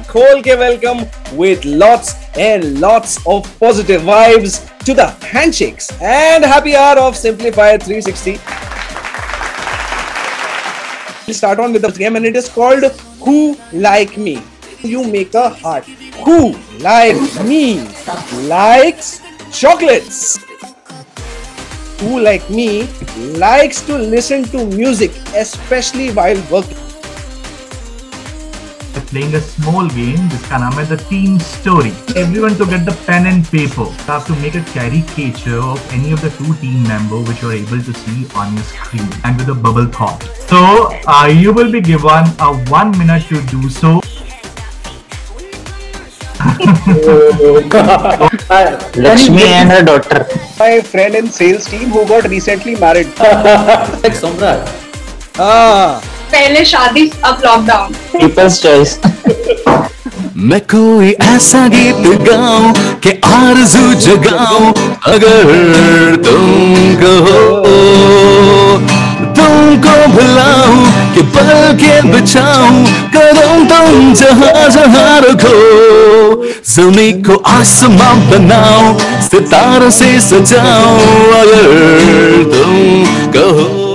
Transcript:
khol ke welcome with lots and lots of positive vibes to the handshakes and happy hour of Simplify 360. We'll start on with the game and it is called Who Like Me. You make a heart. Who like me likes chocolates? Who like me likes to listen to music, especially while working? We're playing a small game जिसका नाम है The Team Story. Everyone to get the pen and paper. You have to make a caricature of any of the two team members which you are able to see on your screen and with a bubble thought. So you will be given a 1 minute to do so. Lakshmi and her daughter. My friend in sales team who got recently married. Like Somrat. पहले शादी अब lockdown. People's choice. मैं कोई ऐसा गीत गाऊं कि आरज़ू जगाऊं अगर तुम कहो तुमको भुलाऊं कि पल के बचाऊं करूं तुम जहां जहां रखो ज़मीन को आसमां बनाऊं सितारों से सजाऊं अगर तुम कहो